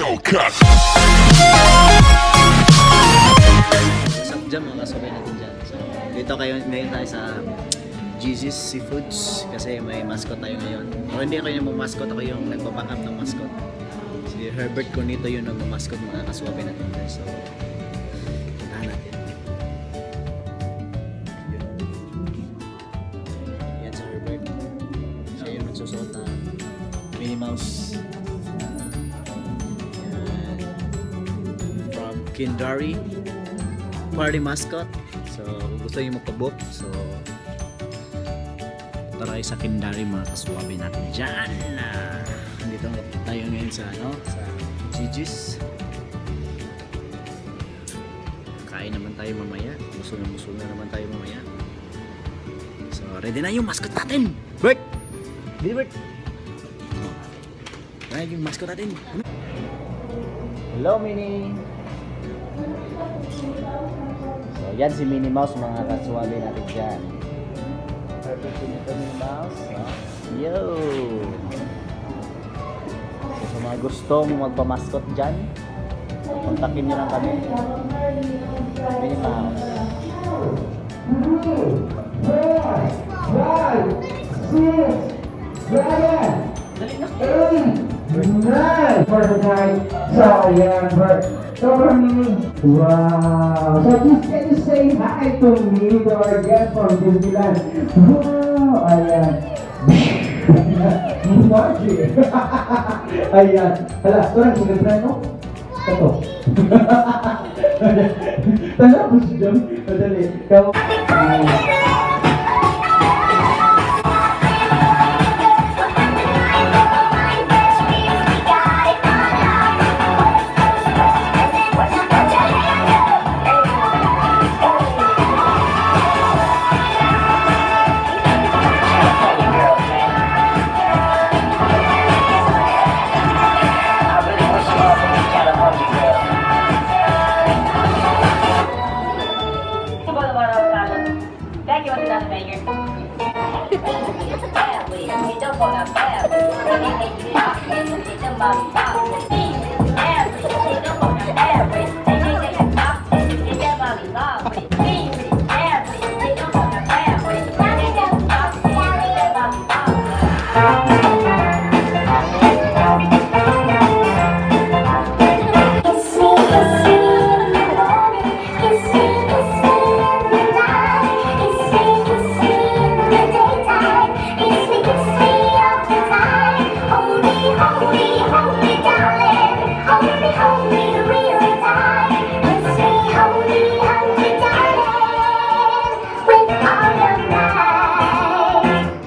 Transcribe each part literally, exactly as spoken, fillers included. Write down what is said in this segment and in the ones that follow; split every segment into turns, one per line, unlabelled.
Hellcat.
What's up dyan, mga kasabay natin dyan. So, dito kayo, ngayon tayo sa Jesus Seafoods kasi may mascot tayo ngayon. O hindi ako yung mascot, ako yung nagbaback up ng mascot. Si Herbert Conito yung nagmamascot, mga kasabay natin dyan. So, puntahan natin. Yan si Herbert. Siya yung nagsusuot na Minnie Mouse. Kindari party mascot. So kung gusto niyo magpa-book, so tara sa Kindari, mga kaswabe natin dyan. Uh, dito tayo ngayon sa ano, sa Gigi's. Kain naman tayo mamaya, busog na busog na naman tayo mamaya. So ready na yung mascot natin, Bert! Dito, Bert! Oh. Ready yung mascot natin. Hello, Minnie! So yan si Minnie Mouse, mga kaswabe natin dyan. Perfect nito Minnie Mouse. So, yo! So sa mga gustong magpamaskot dyan, kontakin nyo lang kami. Minnie Mouse. Dali na.
For the night. So yeah, Bert. So for me, wow. So just can you say hi to me, to our guest from Disneyland? Wow, ayan. Magic. Ayan. Hala, turang sinagpray mo? Ito. Tala po si Jom. Madali. Ikaw.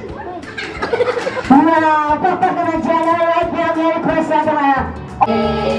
Papa ka na dyan, alright, Merry Christmas, mga